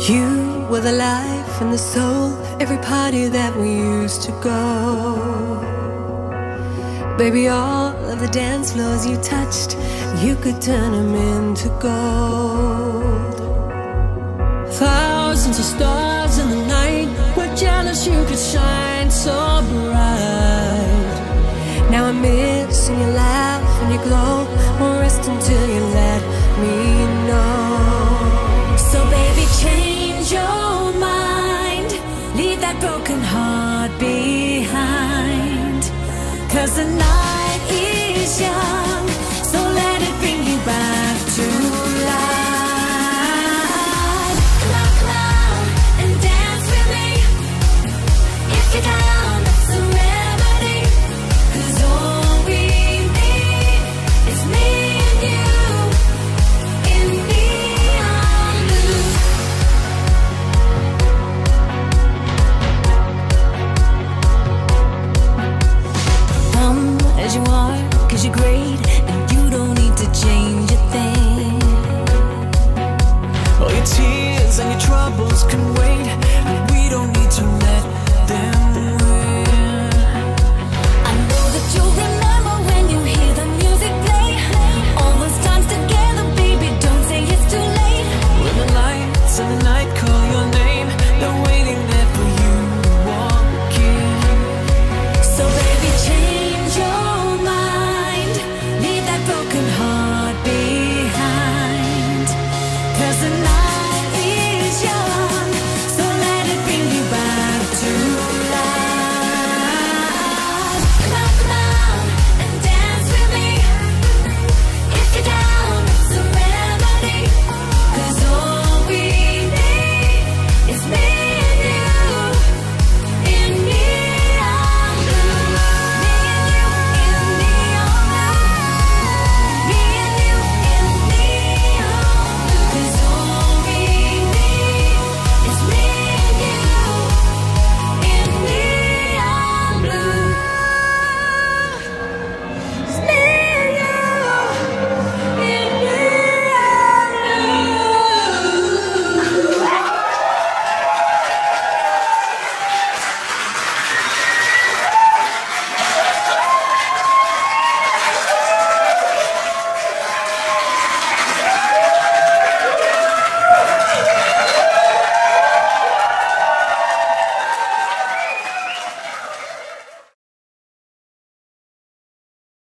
You were the life and the soul, every party that we used to go. Baby, all of the dance floors you touched, you could turn them into gold. Thousands of stars in the night, we're jealous you could shine so bright. Now I'm missing your laugh and your glow, won't rest until you let me know. So baby, change your mind, leave that broken heart behind. 'Cause the night is young, so let it bring you back to life. Come on, come on, and dance with me. If you're down, that's a remedy. 'Cause all we need is me and you in neon blue. As you are, 'cause you're great,